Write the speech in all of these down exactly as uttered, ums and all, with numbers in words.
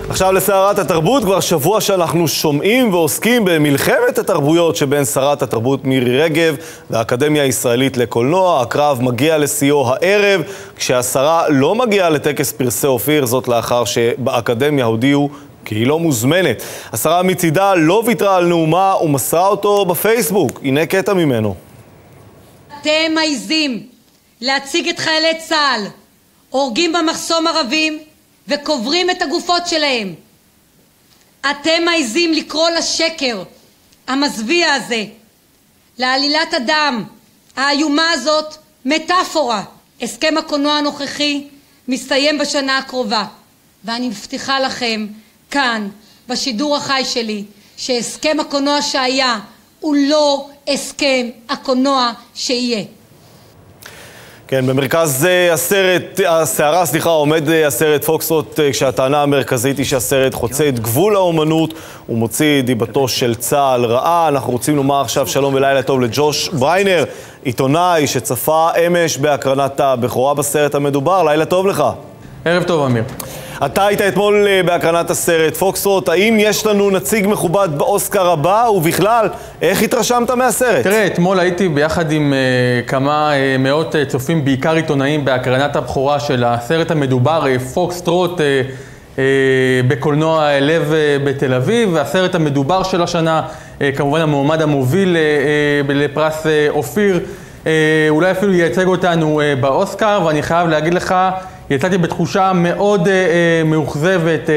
עכשיו לסערת התרבות, כבר שבוע שאנחנו שומעים ועוסקים במלחמת התרבויות שבין שרת התרבות מירי רגב והאקדמיה הישראלית לקולנוע. הקרב מגיע לשיאו הערב, כשהשרה לא מגיעה לטקס פרסי אופיר, זאת לאחר שבאקדמיה הודיעו כי היא לא מוזמנת. השרה מצידה לא ויתרה על נאומה ומסרה אותו בפייסבוק. הנה קטע ממנו. אתם מעיזים להציג את חיילי צה"ל, הורגים במחסום ערבים וקוברים את הגופות שלהם. אתם מעיזים לקרוא לשקר המזוויע הזה, לעלילת הדם האיומה הזאת, מטאפורה. הסכם הקולנוע הנוכחי מסתיים בשנה הקרובה, ואני מבטיחה לכם כאן בשידור החי שלי שהסכם הקולנוע שהיה הוא לא הסכם הקולנוע שיהיה. כן, במרכז הסרט, הסערה, סליחה, עומד הסרט פוקסטרוט, כשהטענה המרכזית היא שהסרט חוצה את גבול האומנות ומוציא דיבתו של צה"ל רעה. אנחנו רוצים לומר עכשיו שלום ולילה טוב לג'וש בריינר, עיתונאי שצפה אמש בהקרנת הבכורה בסרט המדובר. לילה טוב לך. ערב טוב, אמיר. אתה היית אתמול בהקרנת הסרט פוקסטרוט. האם יש לנו נציג מכובד באוסקר הבא, ובכלל, איך התרשמת מהסרט? תראה, אתמול הייתי ביחד עם uh, כמה uh, מאות uh, צופים, בעיקר עיתונאים, בהקרנת הבכורה של הסרט המדובר, uh, פוקסטרוט, uh, uh, בקולנוע לב uh, בתל אביב, והסרט המדובר של השנה, uh, כמובן המועמד המוביל uh, uh, לפרס uh, אופיר, uh, אולי אפילו ייצג אותנו uh, באוסקר, ואני חייב להגיד לך, יצאתי בתחושה מאוד אה, אה, מאוכזבת, אה,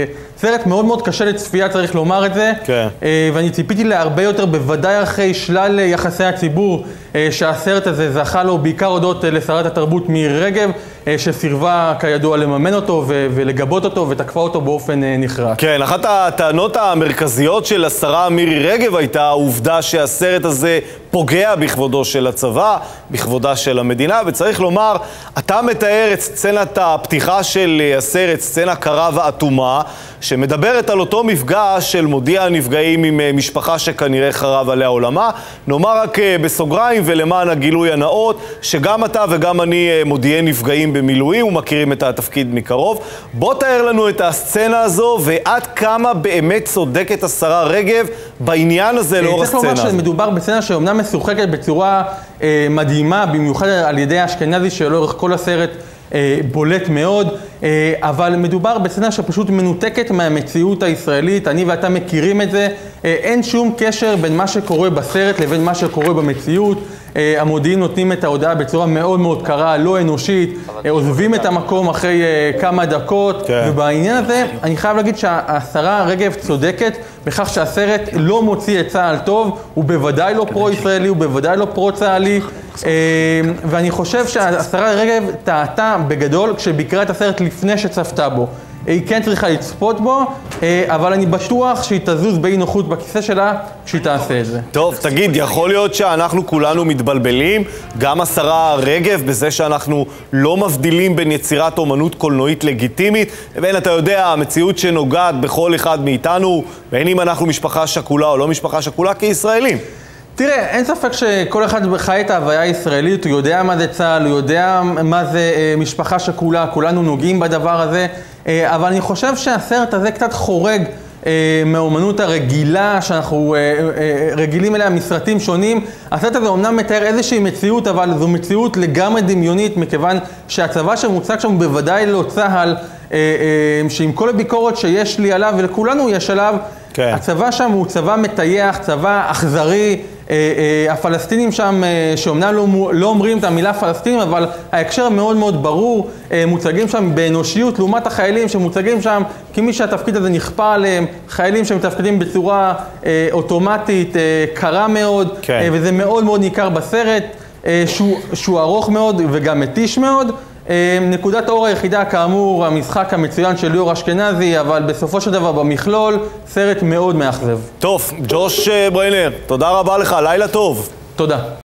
סרט מאוד מאוד קשה לצפייה, צריך לומר את זה, כן. אה, ואני ציפיתי להרבה יותר, בוודאי אחרי שלל יחסי הציבור, אה, שהסרט הזה זכה לו בעיקר הודות אה, לשרת התרבות מירי רגב, אה, שסירבה כידוע לממן אותו ו- ולגבות אותו ותקפה אותו באופן אה, נחרץ. כן, אחת הטענות המרכזיות של השרה מירי רגב הייתה העובדה שהסרט הזה פוגע בכבודו של הצבא, בכבודה של המדינה, וצריך לומר, אתה מתאר את סצנת הפתיחה של הסרט, סצנה קרה ואטומה, שמדברת על אותו מפגש של מודיע הנפגעים עם משפחה שכנראה חרב עליה עולמה. נאמר רק בסוגריים ולמען הגילוי הנאות, שגם אתה וגם אני מודיעי נפגעים במילואים ומכירים את התפקיד מקרוב. בוא תאר לנו את הסצנה הזו ועד כמה באמת צודקת השרה רגב בעניין הזה לאור הסצנה הזו. צריך לומר שמדובר בסצנה שאומנם משוחקת בצורה אה, מדהימה, במיוחד על ידי אשכנזי שלאורך כל הסרט אה, בולט מאוד, אה, אבל מדובר בסצנה שפשוט מנותקת מהמציאות הישראלית. אני ואתה מכירים את זה, אה, אין שום קשר בין מה שקורה בסרט לבין מה שקורה במציאות. אה, המודיעין נותנים את ההודעה בצורה מאוד מאוד קרה, לא אנושית, אה, עוזבים את המקום אחרי אה, כמה דקות, כן. ובעניין הזה אני חייב להגיד שהשרה רגב צודקת בכך שהסרט לא מוציא את צה"ל טוב, הוא בוודאי לא פרו-ישראלי, הוא בוודאי לא פרו-צה"לי, ואני חושב שהשרה רגב טעתה בגדול כשביקרה את הסרט לפני שצפתה בו. היא כן צריכה לצפות בו, אבל אני בטוח שהיא תזוז באי נוחות בכיסא שלה כשהיא תעשה את זה. טוב, תגיד, יכול להיות שאנחנו כולנו מתבלבלים, גם השרה רגב, בזה שאנחנו לא מבדילים בין יצירת אומנות קולנועית לגיטימית, לבין, אתה יודע, המציאות שנוגעת בכל אחד מאיתנו, בין אם אנחנו משפחה שכולה או לא משפחה שכולה, כישראלים. תראה, אין ספק שכל אחד חי את ההוויה הישראלית, הוא יודע מה זה צה"ל, הוא יודע מה זה משפחה שכולה, כולנו נוגעים בדבר הזה, אבל אני חושב שהסרט הזה קצת חורג מהאומנות הרגילה שאנחנו רגילים אליה מסרטים שונים. הסרט הזה אומנם מתאר איזושהי מציאות, אבל זו מציאות לגמרי דמיונית, מכיוון שהצבא שמוצג שם בוודאי לא צה"ל, שעם כל הביקורת שיש לי עליו ולכולנו יש עליו, כן. הצבא שם הוא צבא מטייח, צבא אכזרי, הפלסטינים שם, שאומנם לא, לא אומרים את המילה פלסטינים, אבל ההקשר מאוד מאוד ברור, מוצגים שם באנושיות, לעומת החיילים שמוצגים שם כמי שהתפקיד הזה נכפה עליהם, חיילים שמתפקידים בצורה אוטומטית, קרה מאוד, כן. וזה מאוד מאוד ניכר בסרט, שהוא, שהוא ארוך מאוד וגם מתיש מאוד. נקודת האור היחידה, כאמור, המשחק המצוין של ליאור אשכנזי, אבל בסופו של דבר במכלול, סרט מאוד מאכזב. טוב, ג'וש בריינר, תודה רבה לך, לילה טוב. תודה.